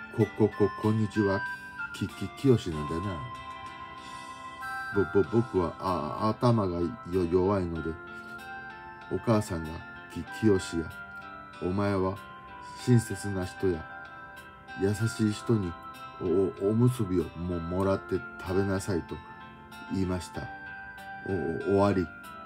こんにちは。きよしなんだな。僕は頭が弱いので、お母さんがきよしや、お前は親切な人や優しい人におむすびをもらって食べなさいと言いました。終わり。